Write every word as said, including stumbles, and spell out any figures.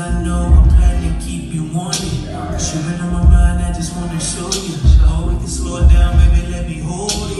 I know I'm planning to keep you wanting. Shivering on my mind, I just wanna show you. Oh, we can slow it down, baby, let me hold it.